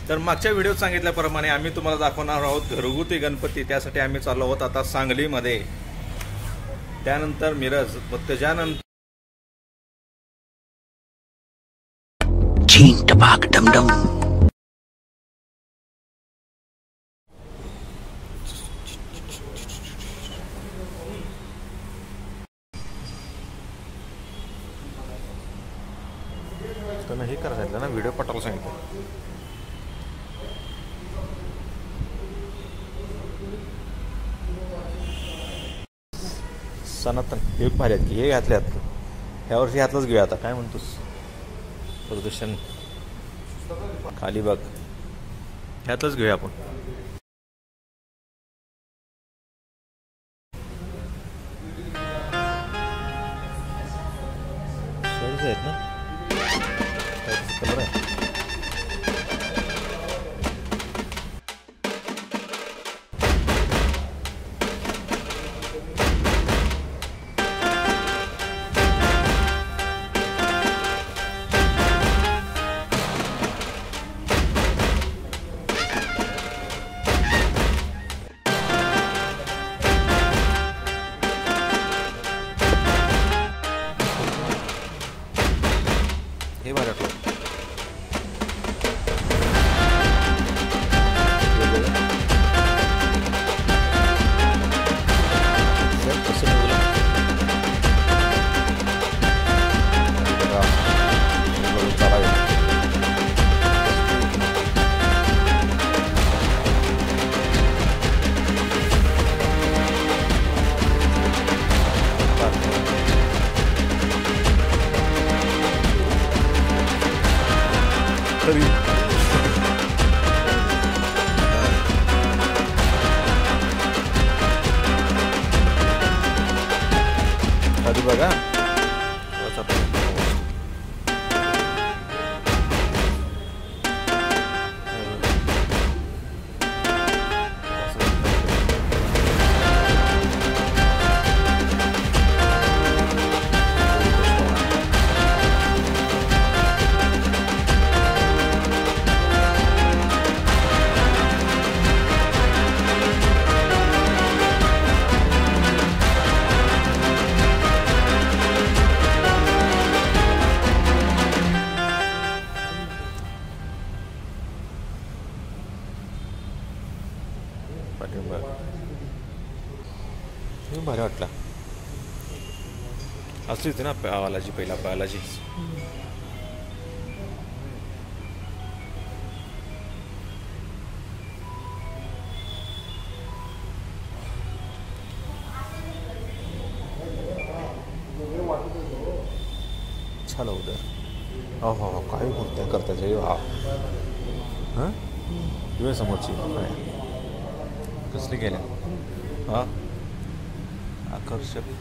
तर मागच्या व्हिडिओत सांगितल्याप्रमाणे आम्ही तुम्हाला दाखवणार आहोत घरगुती गणपती. त्यासाठी आम्ही चाललो आहोत आता सांगलीमध्ये, त्यानंतर मिरज व त्याच्यानंतर चीन टपाक डमडम. त्यांना हे करायला सांगितलं ना, व्हिडिओ पाठवायला सांगितलं. सनातन हे भारी आहेत की, हे घातल्यात ह्या वर्षी ह्यातलंच घेऊया आता. काय म्हणतोस? प्रदूषण खाली बघ, ह्यातच घेऊया आपण. शर्ट्स आहेत ना, कलर आहे. हे बरं वाटलं. आधी बघा पाठिंबा. भारी वाटला. असली होती ना बालाजी, पहिला बालाजी. छान उदर. हो हो हो, काय मूर्त्या करतात हे. हा हां, दिवे समोरची कसली गेल्या. हा, आकर्षक.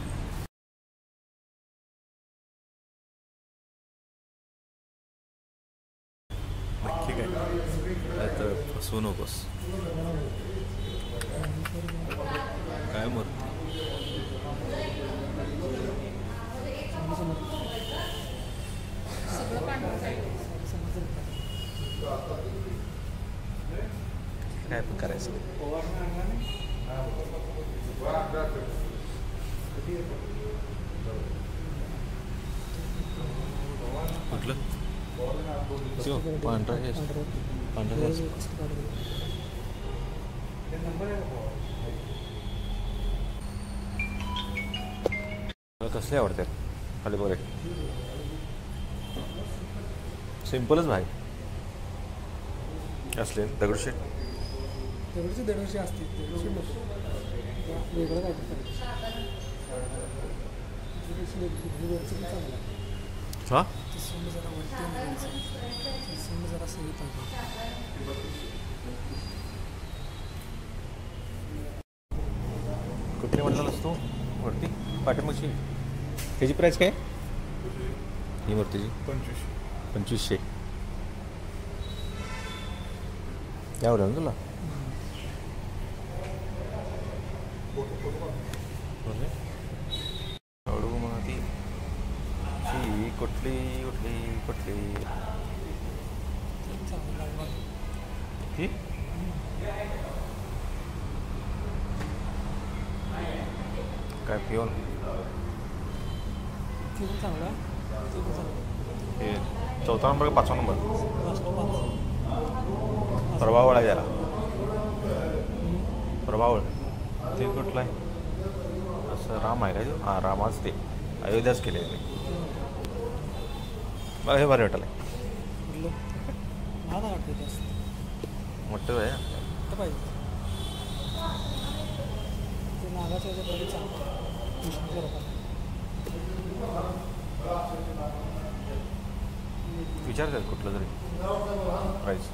नक्की काय तर फसवू नकोस. काय मूर्ती. काय पण करायचं. कुठलं पांढरा हे पांढरा कसले आवडतात खाली बरे. सिम्पलच भाई असले. दगडूशेठ दरवर्षी असते. वेगळं काय हा, कुठे म्हणालास तू? वरती पाठीमागची त्याची प्राईस काय? ही मूर्तीची 2500. यावं ना तुला. आवडू म्हणा ती कुठली कुठली कुठली ती काय पिऊन ते पण चांगला ते पण चांगला हे 4था नंबर का 5वा नंबर पाच प्रभावळ आहे जरा प्रभावळ ते कुठलं आहे असं राम आहे का हां रामाच ते अयोध्याच केले आहे मला हे भारी वाटलं म्हटलं मला वाटतं जास्त मोठं आहे तर पाहिजे ते नागाच्या याच्याप्रमाणे चांगलं विष्णूच्या लोकांना विचारतात कुठलं तरी प्राईस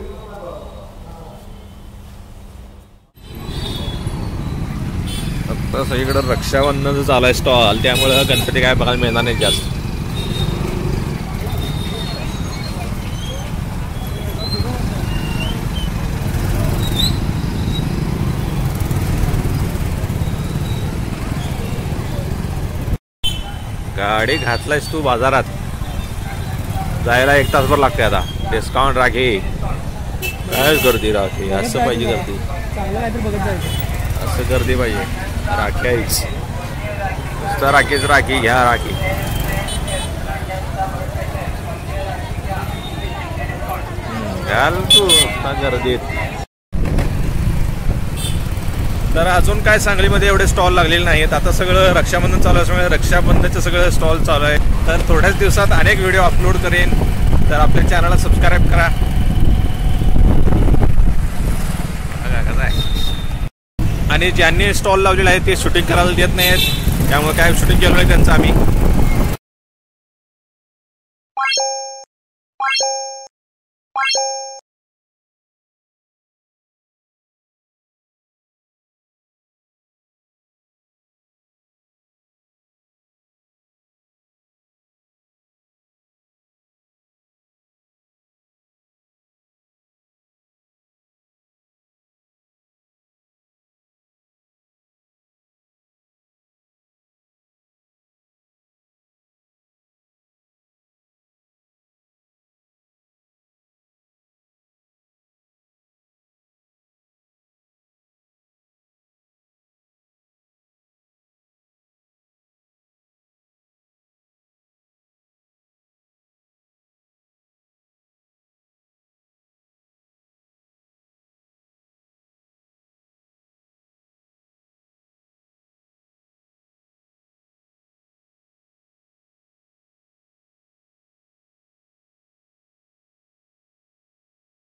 आता सगळीकडं रक्षाबंधनचं चालू आहे स्टॉल त्यामुळं गणपती काय बघायला मिळणार नाही जास्त गाडी घातलायस तू बाजारात जायला 1 तासभर लागते आता डिस्काउंट राखी काय गर्दी राखी असं पाहिजे गर्दी चांगलं काहीतरी बघत जायचं असं गर्दी पाहिजे राखी आहेच नुसतं राखीच राखी घ्या राखी घाल तू गर्दीत तर अजून काय सांगलीमध्ये एवढे स्टॉल लागलेले नाहीत आता सगळं रक्षाबंधन चालू असल्यामुळे रक्षाबंधनचं सगळं स्टॉल चालू आहे तर थोड्याच दिवसात अनेक व्हिडिओ अपलोड करेन तर आपल्या चॅनलला सबस्क्राईब करा कसं आहे आणि ज्यांनी स्टॉल लावलेला आहे ते शूटिंग करायला देत नाहीत त्यामुळे काय शूटिंग केलं नाही त्यांचं आम्ही